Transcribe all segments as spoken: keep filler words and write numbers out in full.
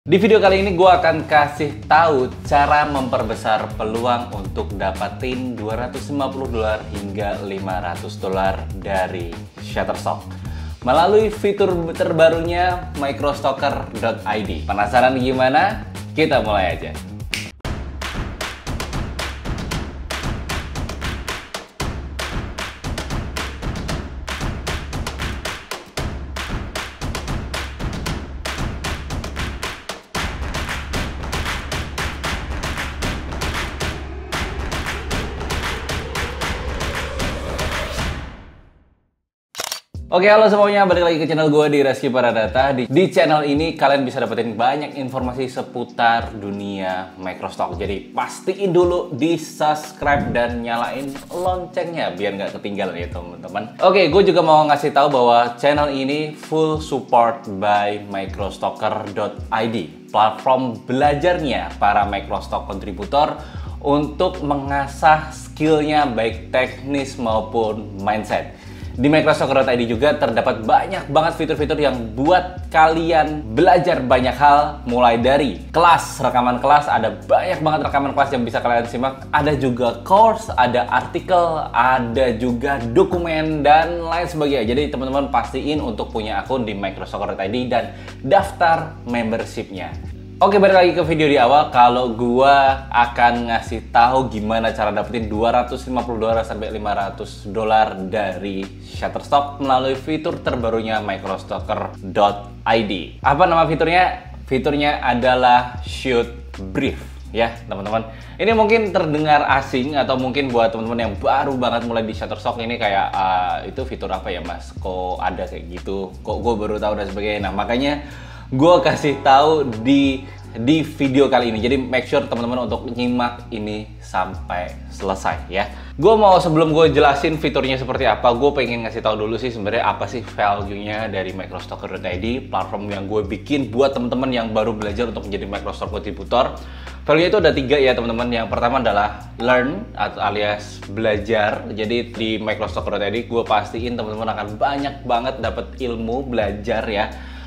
Di video kali ini gue akan kasih tahu cara memperbesar peluang untuk dapatin dua ratus lima puluh dolar hingga lima ratus dolar dari Shutterstock melalui fitur terbarunya microstocker dot i d. Penasaran gimana? Kita mulai aja. Oke, halo semuanya, balik lagi ke channel gue di Reski Paradata. Di, di channel ini kalian bisa dapetin banyak informasi seputar dunia microstock. Jadi pastiin dulu di subscribe dan nyalain loncengnya biar nggak ketinggalan ya teman-teman. Oke, gue juga mau ngasih tahu bahwa channel ini full support by microstocker dot i d, platform belajarnya para microstock kontributor untuk mengasah skillnya baik teknis maupun mindset. Di microstocker dot i d juga terdapat banyak banget fitur-fitur yang buat kalian belajar banyak hal, mulai dari kelas, rekaman kelas, ada banyak banget rekaman kelas yang bisa kalian simak, ada juga course, ada artikel, ada juga dokumen, dan lain sebagainya. Jadi teman-teman pastiin untuk punya akun di microstocker dot i d dan daftar membershipnya. Oke, balik lagi ke video di awal. Kalau gua akan ngasih tahu gimana cara dapetin dua ratus lima puluh dolar sampai lima ratus dolar dari Shutterstock melalui fitur terbarunya microstocker dot i d. Apa nama fiturnya? Fiturnya adalah Shoot Brief ya, teman-teman. Ini mungkin terdengar asing atau mungkin buat teman-teman yang baru banget mulai di Shutterstock ini kayak uh, itu fitur apa ya, Mas? Kok ada kayak gitu? Kok gue baru tahu dan sebagainya. Nah, makanya gue kasih tahu di di video kali ini. Jadi make sure teman-teman untuk nyimak ini sampai selesai ya. Gue mau sebelum gue jelasin fiturnya seperti apa, gue pengen ngasih tahu dulu sih sebenarnya apa sih value-nya dari microstocker dot i d, platform yang gue bikin buat teman-teman yang baru belajar untuk menjadi microstock kontributor. Value-nya itu ada tiga ya teman-teman. Yang pertama adalah learn atau alias belajar. Jadi di microstocker dot i d gue pastiin teman-teman akan banyak banget dapat ilmu belajar ya,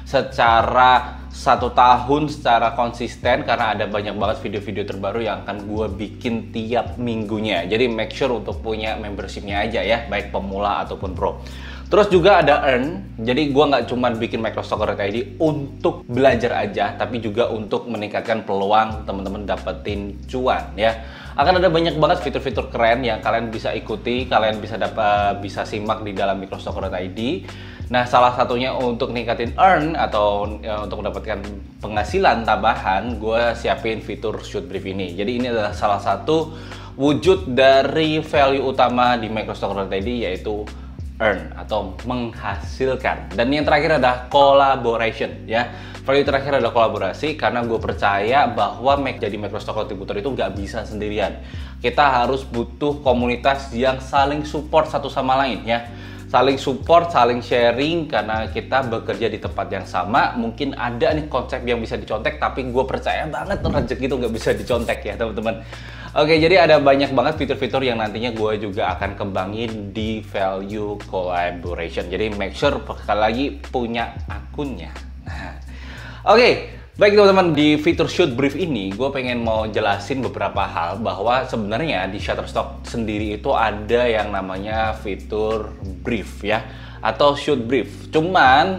secara satu tahun secara konsisten, karena ada banyak banget video-video terbaru yang akan gue bikin tiap minggunya. Jadi make sure untuk punya membershipnya aja ya, baik pemula ataupun pro. Terus juga ada earn. Jadi gue nggak cuma bikin microstocker dot i d untuk belajar aja, tapi juga untuk meningkatkan peluang teman-teman dapetin cuan ya. Akan ada banyak banget fitur-fitur keren yang kalian bisa ikuti, kalian bisa dapat bisa simak di dalam microstocker dot i d. Nah, salah satunya untuk ningkatin earn atau ya, untuk mendapatkan penghasilan tambahan, gue siapin fitur Shoot Brief ini. Jadi ini adalah salah satu wujud dari value utama di microstocker dot i d, yaitu earn atau menghasilkan. Dan yang terakhir adalah collaboration ya. Value terakhir adalah kolaborasi, karena gue percaya bahwa jadi microstock contributor itu nggak bisa sendirian. Kita harus butuh komunitas yang saling support satu sama lain ya. Saling support, saling sharing, karena kita bekerja di tempat yang sama. Mungkin ada nih konsep yang bisa dicontek, tapi gue percaya banget rezeki itu nggak bisa dicontek ya teman-teman. Oke, jadi ada banyak banget fitur-fitur yang nantinya gue juga akan kembangin di value collaboration. Jadi make sure sekali lagi punya akunnya. Nah, oke. Baik teman-teman, di fitur Shoot Brief ini gue pengen mau jelasin beberapa hal, bahwa sebenarnya di Shutterstock sendiri itu ada yang namanya fitur brief ya, atau Shoot Brief. Cuman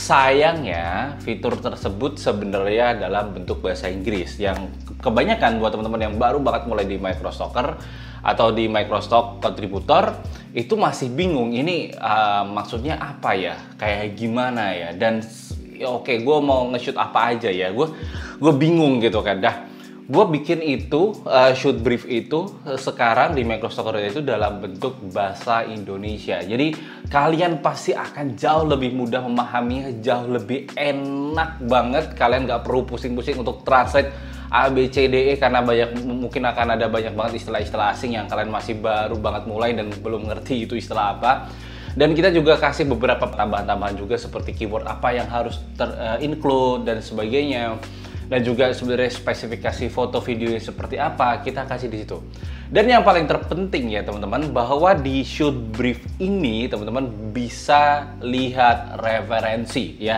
sayangnya fitur tersebut sebenarnya dalam bentuk bahasa Inggris, yang kebanyakan buat teman-teman yang baru banget mulai di microstocker atau di microstock contributor itu masih bingung ini uh, maksudnya apa ya, kayak gimana ya, dan ya oke, gue mau nge-shoot apa aja ya, gue gue bingung gitu kan. Dah, gue bikin itu uh, Shoot Brief itu uh, sekarang di microstocker itu dalam bentuk bahasa Indonesia. Jadi kalian pasti akan jauh lebih mudah memahaminya, jauh lebih enak banget. Kalian nggak perlu pusing-pusing untuk translate A, B, C, D, E, karena banyak mungkin akan ada banyak banget istilah-istilah asing yang kalian masih baru banget mulai dan belum ngerti itu istilah apa. Dan kita juga kasih beberapa tambahan-tambahan juga seperti keyword apa yang harus ter-include dan sebagainya. Dan juga sebenarnya spesifikasi foto videonya seperti apa, kita kasih di situ. Dan yang paling terpenting ya teman-teman, bahwa di Shoot Brief ini teman-teman bisa lihat referensi ya.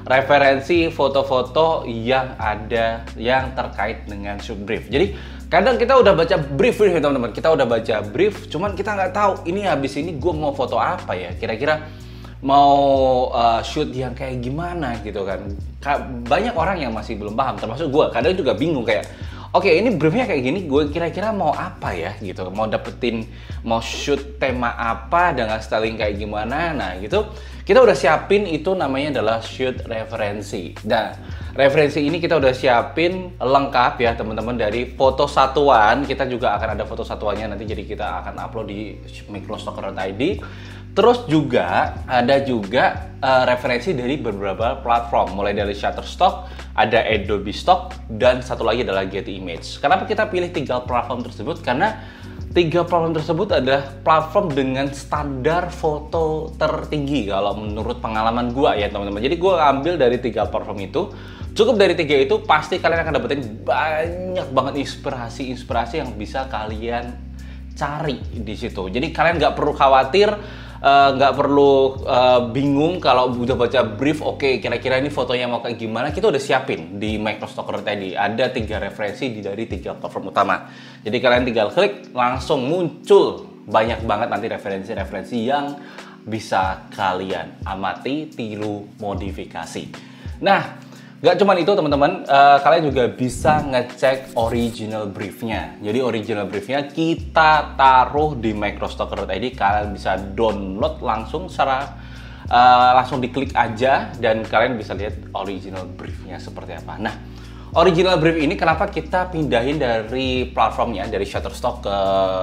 referensi foto-foto yang ada yang terkait dengan shoot brief. Jadi kadang kita udah baca brief brief teman-teman, kita udah baca brief, cuman kita nggak tahu ini habis ini gue mau foto apa ya, kira-kira mau uh, shoot yang kayak gimana gitu kan. Banyak orang yang masih belum paham, termasuk gue. Kadang juga bingung kayak, oke okay, ini briefnya kayak gini, gue kira-kira mau apa ya gitu, mau dapetin, mau shoot tema apa dengan styling kayak gimana. Nah gitu, kita udah siapin itu namanya adalah shoot referensi. Dan referensi ini kita udah siapin lengkap ya teman-teman, dari foto satuan, kita juga akan ada foto satuannya nanti, jadi kita akan upload di microstocker dot i d. Terus juga ada juga uh, referensi dari beberapa platform, mulai dari Shutterstock, ada Adobe Stock, dan satu lagi adalah Getty Image. Kenapa kita pilih tiga platform tersebut? Karena tiga platform tersebut adalah platform dengan standar foto tertinggi kalau menurut pengalaman gua ya teman-teman. Jadi gua ambil dari tiga platform itu. Cukup dari tiga itu pasti kalian akan dapetin banyak banget inspirasi-inspirasi yang bisa kalian cari di situ. Jadi kalian nggak perlu khawatir, nggak uh, perlu uh, bingung kalau udah baca brief, oke okay, kira-kira ini fotonya mau kayak gimana, kita udah siapin di microstocker tadi. Ada tiga referensi di dari tiga platform utama. Jadi kalian tinggal klik, langsung muncul banyak banget nanti referensi-referensi yang bisa kalian amati, tiru, modifikasi. Nah, gak cuma itu teman-teman, uh, kalian juga bisa ngecek original briefnya. Jadi original briefnya kita taruh di microstocker dot i d. Kalian bisa download langsung secara uh, langsung diklik aja dan kalian bisa lihat original briefnya seperti apa. Nah, original brief ini kenapa kita pindahin dari platformnya, dari Shutterstock ke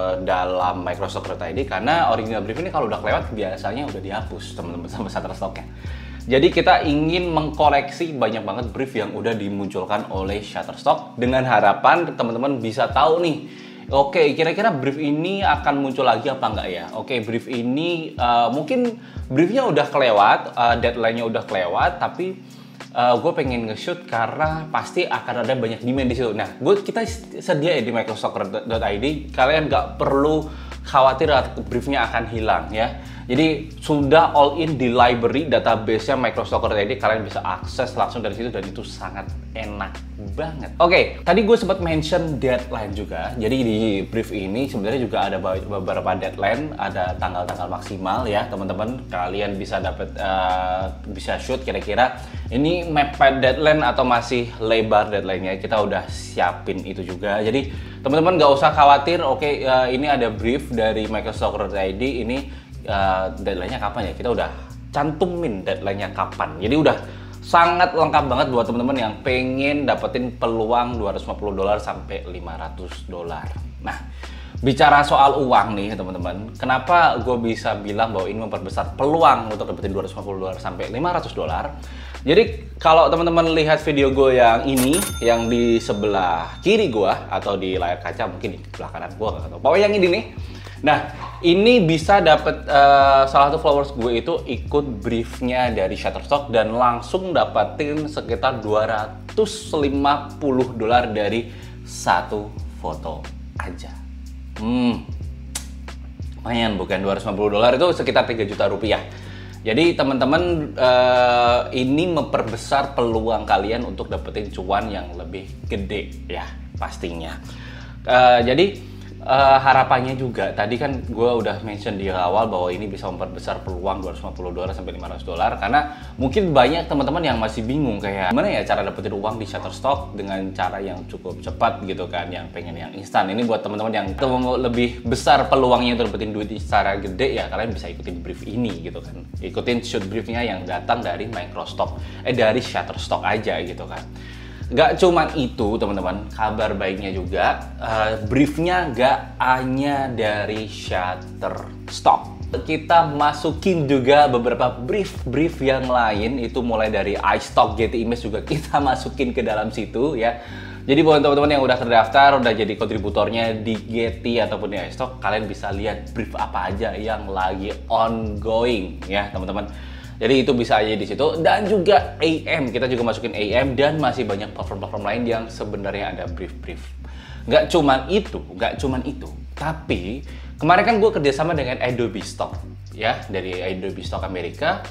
dalam microstocker dot i d? Karena original brief ini kalau udah kelewat biasanya udah dihapus teman-teman sama Shutterstocknya. Jadi kita ingin mengkoleksi banyak banget brief yang udah dimunculkan oleh Shutterstock dengan harapan teman-teman bisa tahu nih, oke okay, kira-kira brief ini akan muncul lagi apa enggak ya. Oke okay, brief ini uh, mungkin briefnya udah kelewat, uh, deadline-nya udah kelewat, tapi uh, gue pengen nge-shoot karena pasti akan ada banyak demand di situ. Nah, gue kita sedia ya di microstocker dot i d, kalian nggak perlu khawatir briefnya akan hilang ya. Jadi sudah all in di library database-nya microstocker dot i d, kalian bisa akses langsung dari situ dan itu sangat enak banget. Oke, okay, tadi gue sempat mention deadline juga. Jadi di brief ini sebenarnya juga ada beberapa deadline, ada tanggal-tanggal maksimal ya teman-teman. Kalian bisa dapat uh, bisa shoot kira-kira ini mepet deadline atau masih lebar deadline-nya. Kita udah siapin itu juga. Jadi teman-teman nggak usah khawatir. Oke, okay, uh, ini ada brief dari microstocker dot i d, ini Uh, deadline-nya kapan ya? Kita udah cantumin deadline-nya kapan. Jadi udah sangat lengkap banget buat teman-teman yang pengen dapetin peluang dua ratus lima puluh dolar sampai lima ratus dolar. Nah, bicara soal uang nih teman-teman, kenapa gue bisa bilang bahwa ini memperbesar peluang untuk dapetin dua ratus lima puluh dolar sampai lima ratus dolar? Jadi kalau teman-teman lihat video gue yang ini, yang di sebelah kiri gue atau di layar kaca, mungkin di sebelah kanan gue nggak tahu. Pokoknya yang ini nih. Nah, ini bisa dapat uh, salah satu followers gue itu ikut briefnya dari Shutterstock dan langsung dapatin sekitar dua ratus lima puluh dolar dari satu foto aja. Hmm, lumayan bukan? Dua ratus lima puluh dolar itu sekitar tiga juta rupiah. Jadi teman-teman uh, ini memperbesar peluang kalian untuk dapetin cuan yang lebih gede ya pastinya. Uh, jadi Uh, harapannya juga, tadi kan gue udah mention di awal bahwa ini bisa memperbesar peluang dua ratus lima puluh dolar sampai lima ratus dolar, karena mungkin banyak teman-teman yang masih bingung kayak gimana ya cara dapetin uang di Shutterstock dengan cara yang cukup cepat gitu kan, yang pengen yang instan. Ini buat teman-teman yang lebih besar peluangnya untuk dapetin duit secara gede ya, kalian bisa ikutin brief ini gitu kan, ikutin shoot briefnya yang datang dari microstock, eh dari Shutterstock aja gitu kan. Gak cuman itu teman-teman, kabar baiknya juga uh, briefnya gak hanya dari Shutterstock. Kita masukin juga beberapa brief-brief yang lain, itu mulai dari iStock, Getty Image juga kita masukin ke dalam situ ya. Jadi buat teman-teman yang udah terdaftar, udah jadi kontributornya di Getty ataupun di iStock, kalian bisa lihat brief apa aja yang lagi ongoing ya teman-teman. Jadi itu bisa aja di situ, dan juga A M, kita juga masukin A M, dan masih banyak platform-platform lain yang sebenarnya ada brief-brief. Nggak cuman itu, nggak cuman itu, tapi kemarin kan gue kerjasama dengan Adobe Stock ya, dari Adobe Stock Amerika.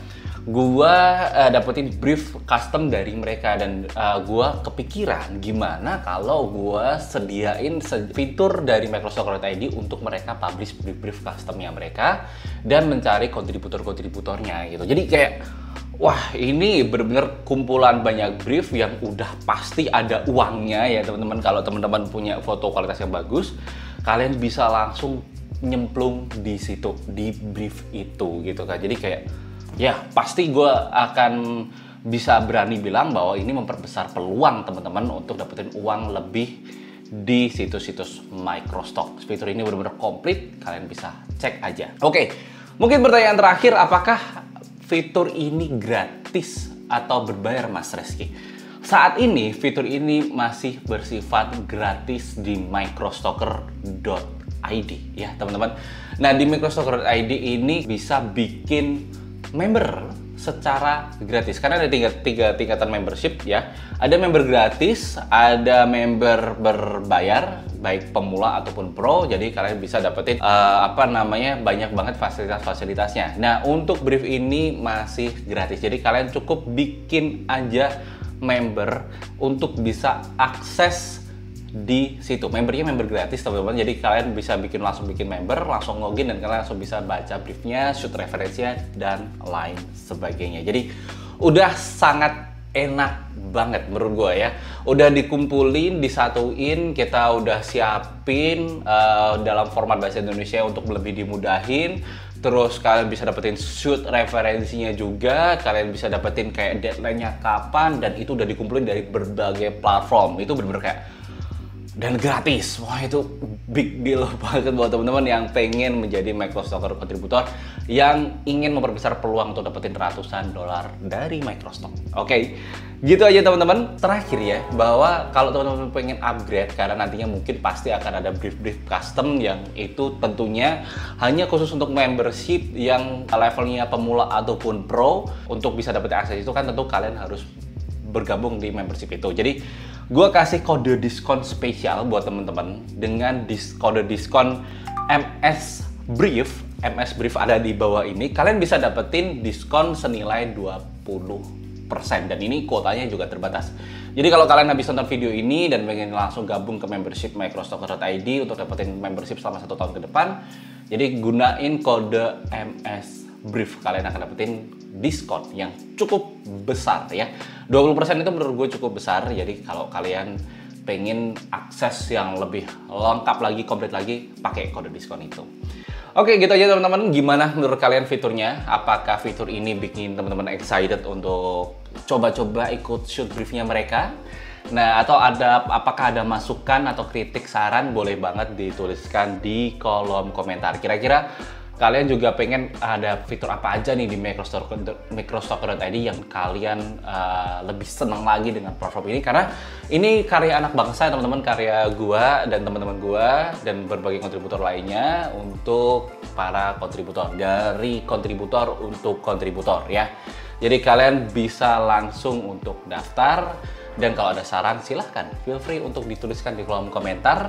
gua uh, dapetin brief custom dari mereka dan uh, gua kepikiran gimana kalau gua sediain fitur dari Microsoft Corporate I D untuk mereka publish brief-brief customnya mereka dan mencari kontributor-kontributornya gitu. Jadi kayak wah, ini bener-bener kumpulan banyak brief yang udah pasti ada uangnya ya teman-teman. Kalau teman-teman punya foto kualitas yang bagus, kalian bisa langsung nyemplung di situ, di brief itu gitu kan. Jadi kayak ya pasti gue akan bisa berani bilang bahwa ini memperbesar peluang teman-teman untuk dapetin uang lebih di situs-situs Microstock. Fitur ini benar-benar komplit, kalian bisa cek aja. Oke, mungkin pertanyaan terakhir, apakah fitur ini gratis atau berbayar Mas Reski? Saat ini fitur ini masih bersifat gratis di microstocker dot I D ya teman-teman. Nah di microstocker dot I D ini bisa bikin member secara gratis karena ada tiga, tiga tingkatan membership ya. Ada member gratis, ada member berbayar baik pemula ataupun pro. Jadi kalian bisa dapetin uh, apa namanya banyak banget fasilitas-fasilitasnya. Nah untuk brief ini masih gratis. Jadi kalian cukup bikin aja member untuk bisa akses di situ. Membernya member gratis teman-teman, jadi kalian bisa bikin langsung bikin member, langsung login dan kalian langsung bisa baca briefnya, shoot referensinya dan lain sebagainya. Jadi udah sangat enak banget menurut gue ya. Udah dikumpulin, disatuin, kita udah siapin uh, dalam format bahasa Indonesia untuk lebih dimudahin. Terus kalian bisa dapetin shoot referensinya juga, kalian bisa dapetin kayak deadline-nya kapan, dan itu udah dikumpulin dari berbagai platform. Itu bener-bener kayak dan gratis. Wah itu big deal banget buat teman-teman yang pengen menjadi Microstocker kontributor yang ingin memperbesar peluang untuk dapetin ratusan dolar dari Microstock. Oke, okay. Gitu aja teman-teman. Terakhir ya, bahwa kalau teman-teman pengen upgrade karena nantinya mungkin pasti akan ada brief-brief custom yang itu tentunya hanya khusus untuk membership yang levelnya pemula ataupun pro. Untuk bisa dapetin akses itu kan tentu kalian harus bergabung di membership itu. Jadi gue kasih kode diskon spesial buat temen-temen dengan dis kode diskon M S Brief. M S Brief ada di bawah ini. Kalian bisa dapetin diskon senilai dua puluh persen dan ini kuotanya juga terbatas. Jadi kalau kalian habis nonton video ini dan pengen langsung gabung ke membership microstocker dot I D untuk dapetin membership selama satu tahun ke depan, jadi gunain kode M S Brief, kalian akan dapetin diskon yang cukup besar ya. dua puluh persen itu menurut gue cukup besar. Jadi kalau kalian pengen akses yang lebih lengkap lagi, komplit lagi, pakai kode diskon itu. Oke, gitu aja teman-teman. Gimana menurut kalian fiturnya? Apakah fitur ini bikin teman-teman excited untuk coba-coba ikut shoot briefnya mereka? Nah, atau ada apakah ada masukan atau kritik, saran, boleh banget dituliskan di kolom komentar. Kira-kira kalian juga pengen ada fitur apa aja nih di microstocker dot I D yang kalian uh, lebih senang lagi dengan platform ini, karena ini karya anak bangsa teman-teman, karya gua dan teman-teman gua dan berbagai kontributor lainnya untuk para kontributor, dari kontributor untuk kontributor ya. Jadi kalian bisa langsung untuk daftar, dan kalau ada saran silahkan feel free untuk dituliskan di kolom komentar.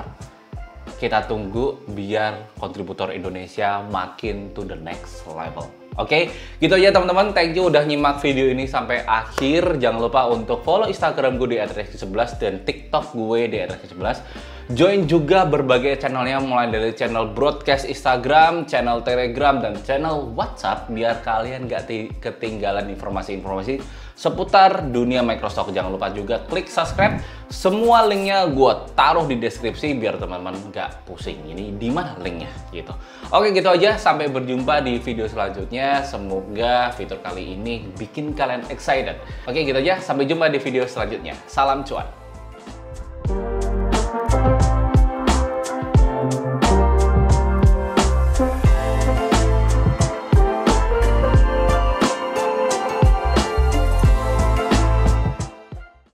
Kita tunggu biar kontributor Indonesia makin to the next level. Oke, okay? Gitu aja teman-teman. Thank you udah nyimak video ini sampai akhir. Jangan lupa untuk follow Instagram gue di at reski sebelas dan TikTok gue di at reski sebelas. Join juga berbagai channelnya, mulai dari channel broadcast Instagram, channel Telegram, dan channel WhatsApp, biar kalian gak ketinggalan informasi-informasi seputar dunia Microstock. Jangan lupa juga klik subscribe. Semua linknya gue taruh di deskripsi biar teman-teman gak pusing ini di mana linknya gitu. Oke, gitu aja. Sampai berjumpa di video selanjutnya. Semoga fitur kali ini bikin kalian excited. Oke, gitu aja. Sampai jumpa di video selanjutnya. Salam cuan.